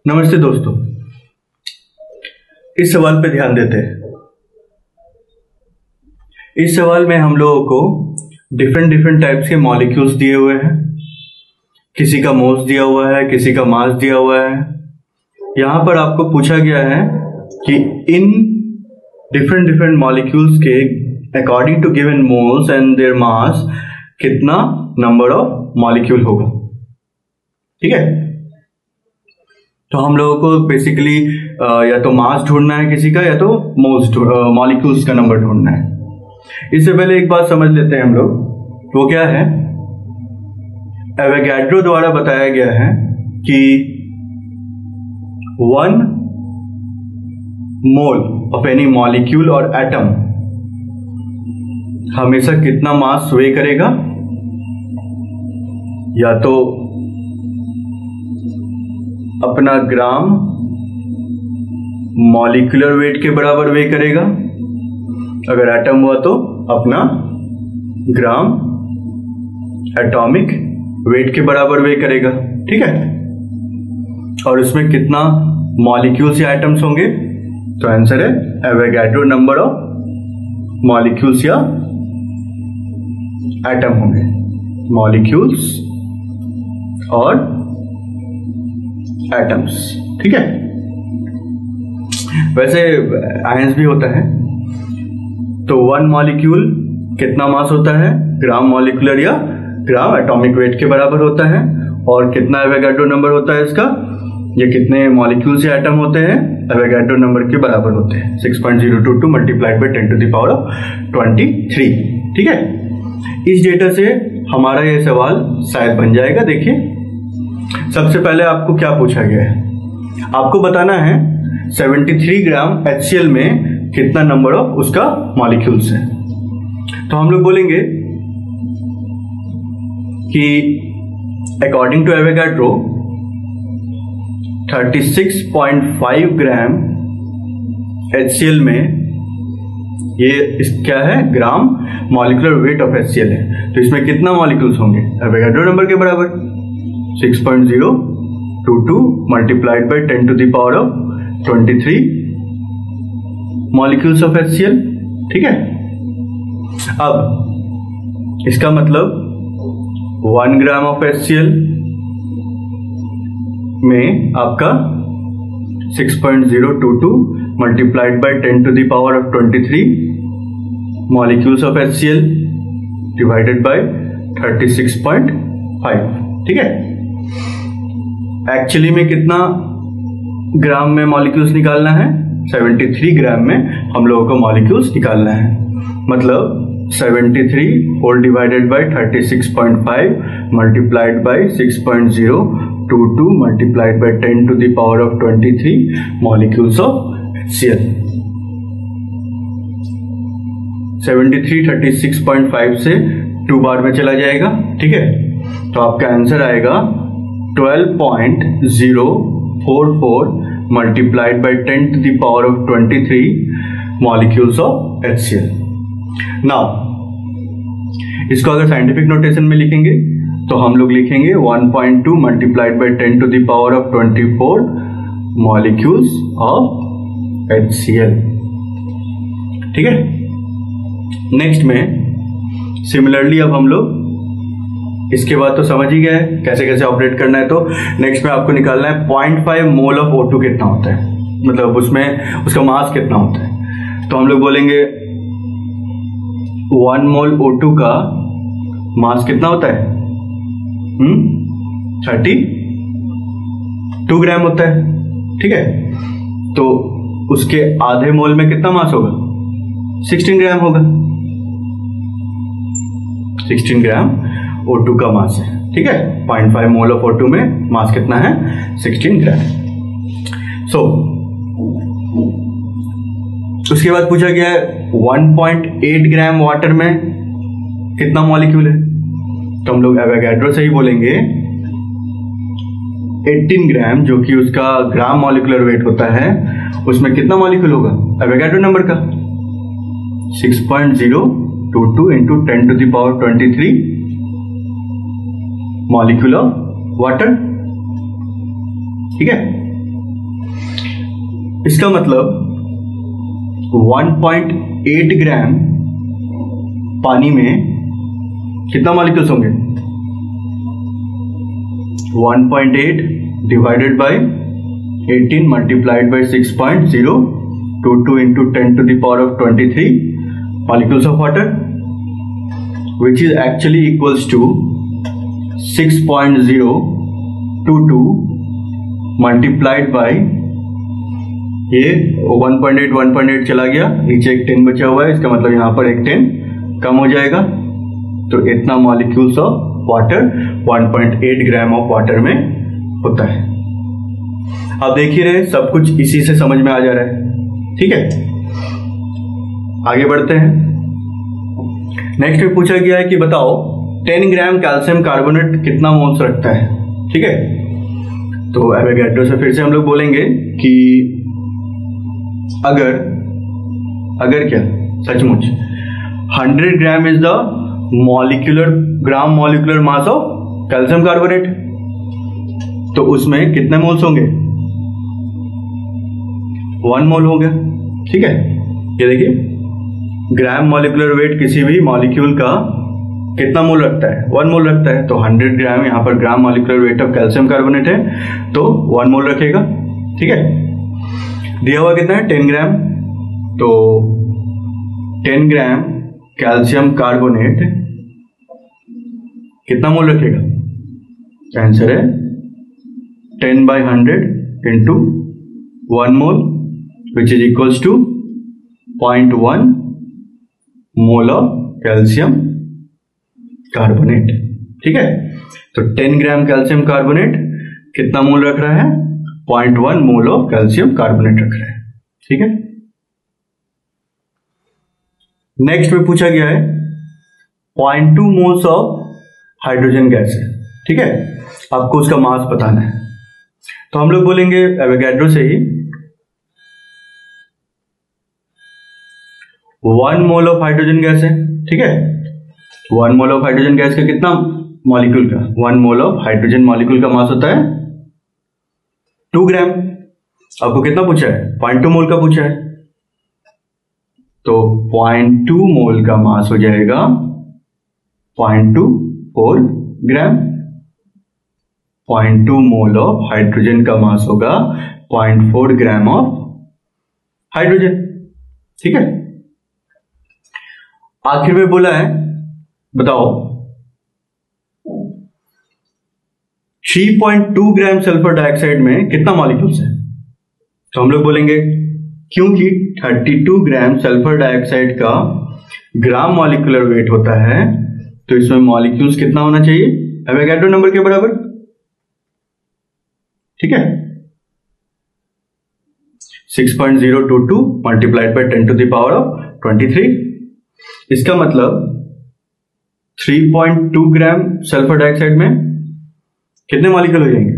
नमस्ते दोस्तों, इस सवाल पे ध्यान देते हैं। इस सवाल में हम लोगों को डिफरेंट टाइप्स के मॉलिक्यूल्स दिए हुए हैं। किसी का मोल्स दिया हुआ है, किसी का मास दिया हुआ है। यहां पर आपको पूछा गया है कि इन डिफरेंट मॉलिक्यूल्स के according to given moles and their mass कितना नंबर ऑफ मॉलिक्यूल होगा। ठीक है, तो हम लोगों को बेसिकली या तो मास ढूंढना है किसी का, या तो मोल्स मॉलिक्यूल्स का नंबर ढूंढना है। इससे पहले एक बात समझ लेते हैं हम लोग, वो क्या है। एवोगैड्रो द्वारा बताया गया है कि 1 मोल ऑफ एनी मॉलिक्यूल और एटम हमेशा कितना मास वे करेगा, या तो अपना ग्राम मॉलिक्यूलर वेट के बराबर वे करेगा, अगर एटम हुआ तो अपना ग्राम एटॉमिक वेट के बराबर वे करेगा। ठीक है, और इसमें कितना मॉलिक्यूल्स या एटम्स होंगे, तो आंसर है एवोगैड्रो नंबर ऑफ मॉलिक्यूल्स या एटम होंगे। मॉलिक्यूल्स और एटम्स। ठीक है, वैसे आयंस भी होता है। तो 1 मॉलिक्यूल कितना मास होता है, ग्राम मॉलिक्यूलर या ग्राम एटॉमिक वेट के बराबर होता है। और कितना एवोगैड्रो नंबर होता है इसका, ये कितने मॉलिक्यूल्स या एटम होते हैं, एवोगैड्रो नंबर के बराबर होते हैं 6.022 multiplied by 10 to the power of 23। ठीक है, इस डेटा से हमारा ये सवाल शायद बन जाएगा। देखिए, सबसे पहले आपको क्या पूछा गया है, आपको बताना है 73 ग्राम HCl में कितना नंबर ऑफ उसका मॉलिक्यूल्स है। तो हम लोग बोलेंगे कि according to Avogadro 36.5 gram HCl में ये क्या है, gram molecular weight of HCl है। तो इसमें कितना मॉलिक्यूल्स होंगे, एवोगैड्रो नंबर के बराबर 6.022 multiplied by 10 to the power of 23 molecules of HCl। ठीक है, अब इसका मतलब 1 ग्राम ऑफ HCl में आपका 6.022 multiplied by 10 to the power of 23 molecules of HCl divided by 36.5। ठीक है, एक्चुअली में कितना ग्राम में मॉलिक्यूल्स निकालना है, 73 ग्राम में हम लोगों को मॉलिक्यूल्स निकालना है। मतलब 73 whole divided by 36.5 multiplied by 6.022 multiplied by 10 to the power of 23 molecules of HCl। 73 36.5 से 2 बार में चला जाएगा। ठीक है, तो आपका आंसर आएगा 12.044 multiplied by 10 to the power of 23 molecules of HCl। Now इसको अगर साइंटिफिक नोटेशन में लिखेंगे तो हम लोग लिखेंगे 1.2 multiplied by 10 to the power of 24 molecules of HCl। ठीक है, नेक्स्ट में सिमिलरली अब हम लोग इसके बाद तो समझ ही गए कैसे कैसे ऑपरेट करना है। तो नेक्स्ट में आपको निकालना है 0.5 मोल ऑफ O2 कितना होता है, मतलब उसमें उसका मास कितना होता है। तो हम लोग बोलेंगे 1 मोल O2 का मास कितना होता है, 32 ग्राम होता है। ठीक है, तो उसके आधे मोल में कितना मास होगा, 16 ग्राम होगा। 16 ग्राम O2 का मास है। ठीक है, 0.5 मोल ऑफ O2 में मास कितना है, 16 ग्राम। सो उसके बाद पूछा गया है 1.8 ग्राम वाटर में कितना मॉलिक्यूल है। तो हम लोग एवोगैड्रो से ही बोलेंगे 18 ग्राम, जो कि उसका ग्राम मॉलिक्यूलर वेट होता है, उसमें कितना मॉलिक्यूल होगा, एवोगैड्रो नंबर का 6.022 into 10 to the power 23 molecule of water. ठीक है, इसका मतलब 1.8 ग्राम पानी में कितना मॉलिक्यूल्स होंगे? 1.8 divided by 18 multiplied by 6.022 into 10 to the power of 23 molecules of water, which is actually equals to 6.022 multiplied by ये 1.8 चला गया, नीचे एक 10 बचा हुआ है, इसका मतलब यहां पर एक 10 कम हो जाएगा, तो इतना molecules of water 1.8 gram of water में होता है। आप देख ही रहे, सब कुछ इसी से समझ में आ जा रहा है। ठीक है, आगे बढ़ते हैं। नेक्स्ट में पूछा गया है कि बताओ 10 ग्राम कैल्शियम कार्बोनेट कितना मोल्स रखता है। ठीक है, तो एवोगैड्रो से फिर से हम लोग बोलेंगे कि अगर क्या सचमुच 100 gram is the molecular mass of calcium carbonate, तो उसमें कितने मोल्स होंगे? 1 मोल हो गया। ठीक है, ये देखिए ग्राम मॉलिक्यूलर वेट किसी भी मॉलिक्यूल का कितना मोल रखता है? 1 मोल रखता है, तो 100 ग्राम यहाँ पर gram molecular weight of calcium carbonate है, तो 1 मोल रखेगा। ठीक है, दिया हुआ कितना है? 10 ग्राम, तो 10 ग्राम कैल्शियम कार्बोनेट कितना मोल रखेगा? आंसर है 10/100 into 1 mole, which is equals to 0.1 mole of calcium carbonate. ठीक है, तो 10 ग्राम कैल्शियम कार्बोनेट कितना मोल रख रहा है? 0.1 मोल ऑफ कैल्शियम कार्बोनेट रख रहा है। ठीक है, नेक्स्ट में पूछा गया है 0.2 मोल्स ऑफ हाइड्रोजन गैस है। ठीक है, आपको उसका मास बताना है, तो हम लोग बोलेंगे एवोगैड्रो से ही 1 मोल ऑफ हाइड्रोजन गैस है। ठीक है, 1 मोल ऑफ हाइड्रोजन गैस का कितना मॉलिक्यूल का? 1 मोल ऑफ हाइड्रोजन मॉलिक्यूल का मास होता है 2 ग्राम। आपको कितना पूछा है? 0.2 मोल का पूछा है, तो 0.2 मोल का मास हो जाएगा 0.24 ग्राम। 0.2 मोल ऑफ हाइड्रोजन का मास होगा 0.4 ग्राम ऑफ हाइड्रोजन। ठीक है, आखिर में बोला है बताओ 3.2 ग्राम सल्फर डाइऑक्साइड में कितना मॉलिक्यूल्स है? तो हम लोग बोलेंगे क्योंकि 32 ग्राम सल्फर डाइऑक्साइड का ग्राम मॉलिक्यूलर वेट होता है, तो इसमें मॉलिक्यूल्स कितना होना चाहिए? एवोगैड्रो नंबर के बराबर। ठीक है, 6.022 multiplied by 10 to the power of 23। इसका मतलब 3.2 ग्राम सल्फर डाइऑक्साइड में कितने मॉलिक्यूल हो जाएंगे?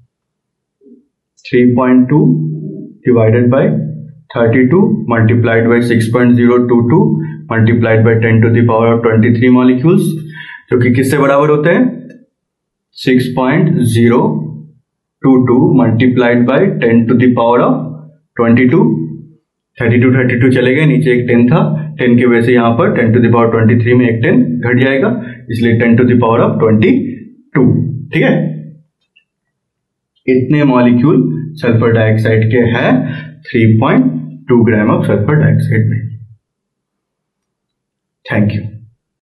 3.2 divided by 32 multiplied by 6.022 multiplied by 10 to the power of 23 molecules, जो कि किससे बराबर होते हैं? 6.022 multiplied by 10 to the power of 22। 32 चले गए, नीचे एक 10 था, 10 की वजह से यहां पर 10 to the power 23 में एक 10 घट जाएगा, इसलिए 10 to the power of 22। ठीक है, इतने मॉलिक्यूल सल्फर डाइऑक्साइड के हैं 3.2 ग्राम ऑफ सल्फर डाइऑक्साइड में। Thank you.